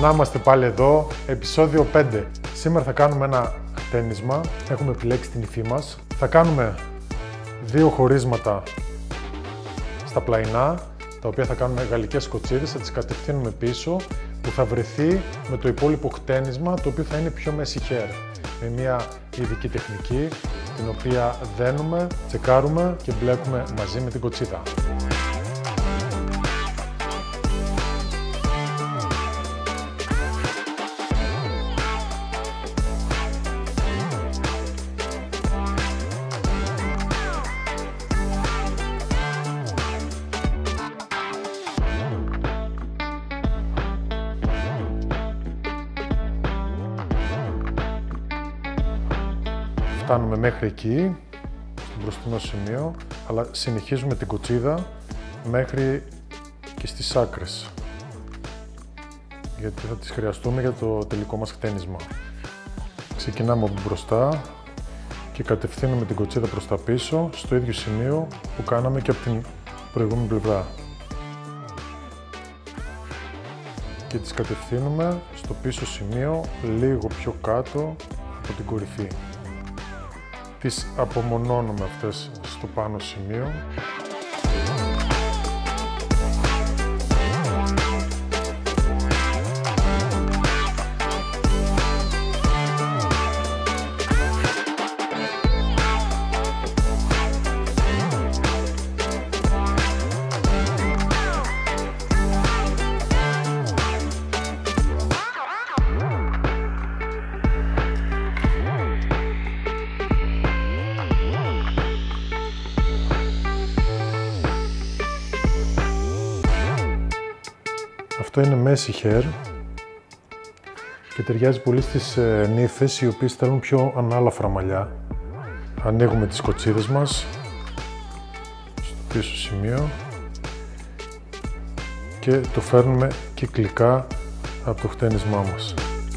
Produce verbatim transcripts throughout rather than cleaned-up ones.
Να είμαστε πάλι εδώ, επεισόδιο πέντε. Σήμερα θα κάνουμε ένα χτένισμα. Έχουμε επιλέξει την υφή μας. Θα κάνουμε δύο χωρίσματα στα πλαϊνά, τα οποία θα κάνουμε γαλλικές κοτσίδες, θα τις κατευθύνουμε πίσω, που θα βρεθεί με το υπόλοιπο χτένισμα, το οποίο θα είναι πιο μέση χέρ. Με μια ειδική τεχνική, την οποία δένουμε, τσεκάρουμε και μπλέκουμε μαζί με την κοτσίδα. Φτάνουμε μέχρι εκεί, στο μπροστινό σημείο, αλλά συνεχίζουμε την κοτσίδα μέχρι και στις άκρες, γιατί θα τις χρειαστούμε για το τελικό μας χτένισμα. Ξεκινάμε από μπροστά και κατευθύνουμε την κοτσίδα προς τα πίσω, στο ίδιο σημείο που κάναμε και από την προηγούμενη πλευρά. Και τις κατευθύνουμε στο πίσω σημείο, λίγο πιο κάτω από την κορυφή. Τις απομονώνουμε αυτές στο πάνω σημείο. Αυτό είναι μέση χέρ και ταιριάζει πολύ στις ε, νύφες, οι οποίες θέλουν πιο ανάλαφρα μαλλιά. Ανοίγουμε τις κοτσίδες μας στο πίσω σημείο και το φέρνουμε κυκλικά από το χτένισμά μας.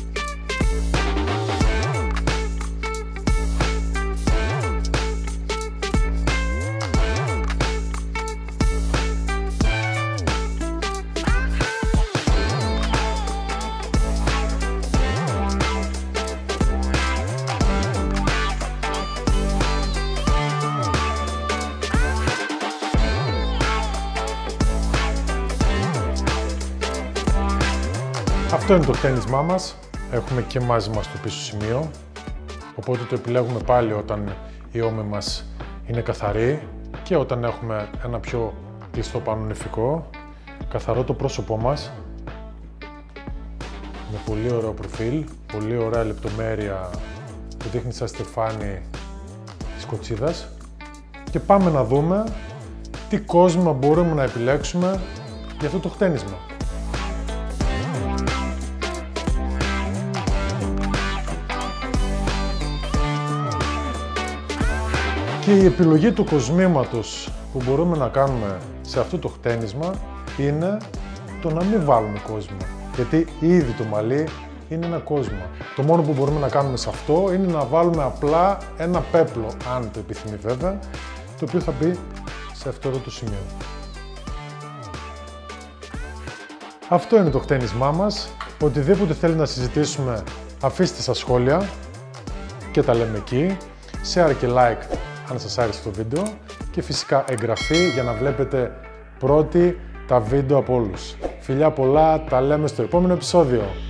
Αυτό είναι το χτένισμά μας. Έχουμε και μάζι μας στο πίσω σημείο, οπότε το επιλέγουμε πάλι όταν η ώμη μας είναι καθαρή και όταν έχουμε ένα πιο κλειστό πάνω νηφικό. Καθαρό το πρόσωπό μας, με πολύ ωραίο προφίλ, πολύ ωραία λεπτομέρεια που δείχνει σαν στεφάνι της κοτσίδας. Και πάμε να δούμε τι κόσμημα μπορούμε να επιλέξουμε για αυτό το χτένισμα. Και η επιλογή του κοσμήματος που μπορούμε να κάνουμε σε αυτό το χτένισμα είναι το να μην βάλουμε κόσμημα. Γιατί ήδη το μαλλί είναι ένα κόσμημα. Το μόνο που μπορούμε να κάνουμε σε αυτό είναι να βάλουμε απλά ένα πέπλο, αν το επιθυμεί βέβαια, το οποίο θα μπει σε αυτό εδώ το σημείο. Αυτό είναι το χτένισμά μας. Οτιδήποτε θέλει να συζητήσουμε, αφήστε στα σχόλια και τα λέμε εκεί. Share και like αν σας άρεσε το βίντεο και φυσικά εγγραφή για να βλέπετε πρώτοι τα βίντεο από όλους. Φιλιά πολλά, τα λέμε στο επόμενο επεισόδιο.